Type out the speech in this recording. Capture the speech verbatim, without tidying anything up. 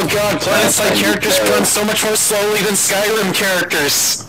Oh god, PlanetSide characters run so much more slowly than Skyrim characters!